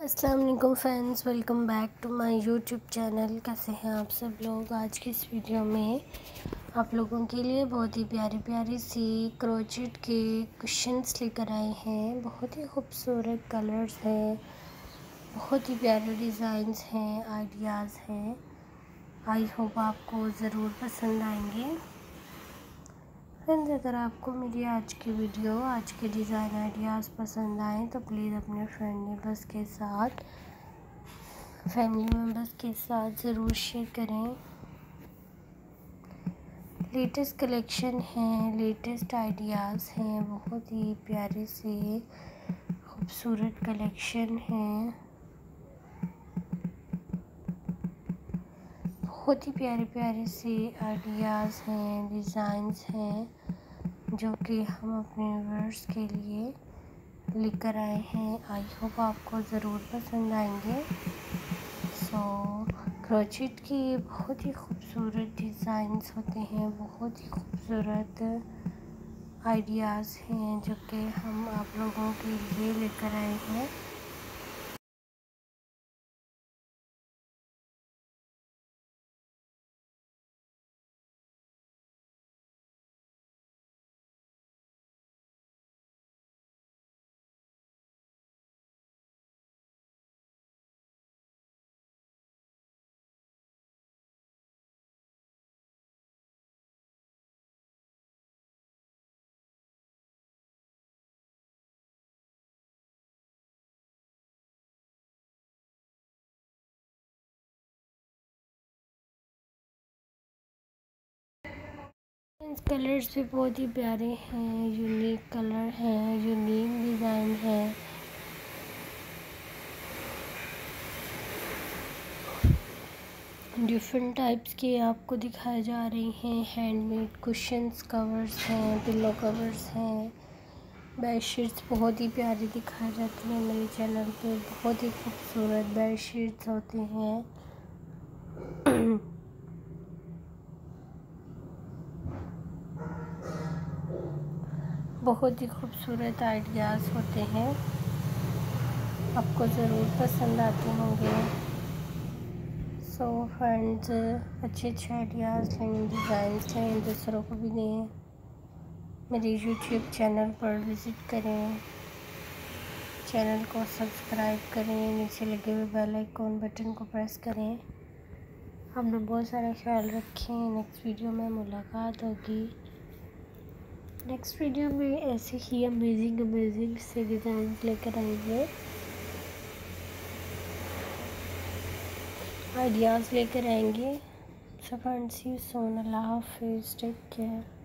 अस्सलाम वालेकुम friends, welcome back to my YouTube channel. कैसे हैं आप सब लोग। आज की इस वीडियो में आप लोगों के लिए बहुत ही प्यारी प्यारी सी क्रोचेट के कुशन्स लेकर आए हैं। बहुत ही खूबसूरत कलर्स हैं, बहुत ही प्यारे डिज़ाइंस हैं, आइडियाज़ हैं। आई होप आपको ज़रूर पसंद आएंगे। फ्रेंड्स, अगर आपको मेरी आज की वीडियो, आज के डिज़ाइन आइडियाज़ पसंद आए तो प्लीज़ अपने फ्रेंड मेंबर्स के साथ, फैमिली मेम्बर्स के साथ ज़रूर शेयर करें। लेटेस्ट कलेक्शन है, लेटेस्ट आइडियाज़ हैं, बहुत ही प्यारे से खूबसूरत कलेक्शन है, बहुत ही प्यारे प्यारे से आइडियाज़ हैं, डिज़ाइंस हैं, जो कि हम अपने व्यूअर्स के लिए लेकर आए हैं। आई होप आपको ज़रूर पसंद आएंगे। क्रोचेट की बहुत ही खूबसूरत डिज़ाइंस होते हैं, बहुत ही खूबसूरत आइडियाज़ हैं, जो कि हम आप लोगों के लिए लेकर आए हैं। कलर्स भी बहुत ही प्यारे हैं, यूनिक कलर हैं, यूनिक डिज़ाइन है। डिफरेंट टाइप्स के आपको दिखाए जा रहे हैं। हैंडमेड कुशन्स कवर्स हैं, पिलो कवर्स हैं, बेडशीट्स बहुत ही प्यारी दिखाई जाती हैं मेरे चैनल पे। बहुत ही खूबसूरत बेडशीट्स होते हैं। बहुत ही खूबसूरत आइडियाज़ होते हैं, आपको ज़रूर पसंद आते होंगे। फ्रेंड्स, अच्छे अच्छे आइडियाज़ लें, डिज़ाइंस लें, दूसरों को भी दें। मेरे यूट्यूब चैनल पर विज़िट करें, चैनल को सब्सक्राइब करें, नीचे लगे हुए बेल आइकॉन बटन को प्रेस करें। अपना बहुत सारा ख्याल रखें। नेक्स्ट वीडियो में मुलाकात होगी। नेक्स्ट वीडियो में ऐसे ही अमेजिंग से डिज़ाइन लेकर आएंगे, आइडियाज़ लेकर आएंगे। So friends, C you soon. अल्लाह हाफिज़, टेक केयर।